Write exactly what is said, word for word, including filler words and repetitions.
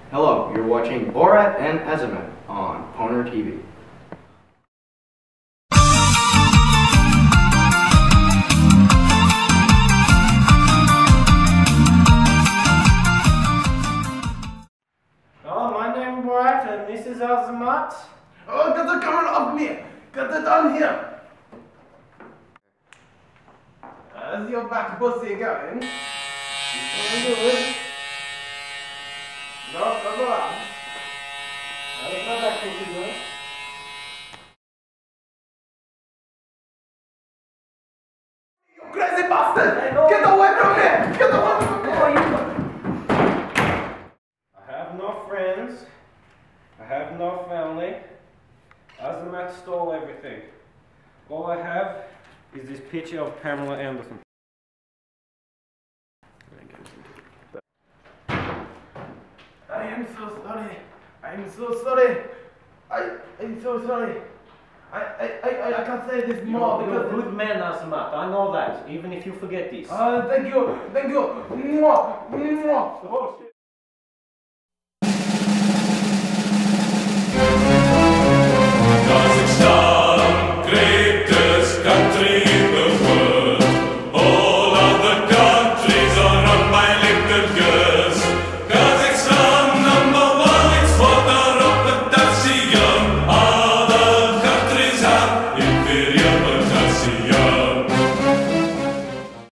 Hello, you're watching Borat and Azamat on Poner T V. Oh, my name is Borat and this is Azamat. Oh, get the camera off me! Get it on here! How's your back pussy going? It's going good. No, come on. How's my back pussy going? You crazy bastard! Get away from me! Get away from me! I have no friends. I have no family. Azamat stole everything. All I have is this picture of Pamela Anderson. I am so sorry. I am so sorry. I am so sorry. I I I I can't say this more You're, you're because. a good man, Azamat. I know that, even if you forget this. Uh, thank you, thank you. Mwah, mwah. Oh, shit.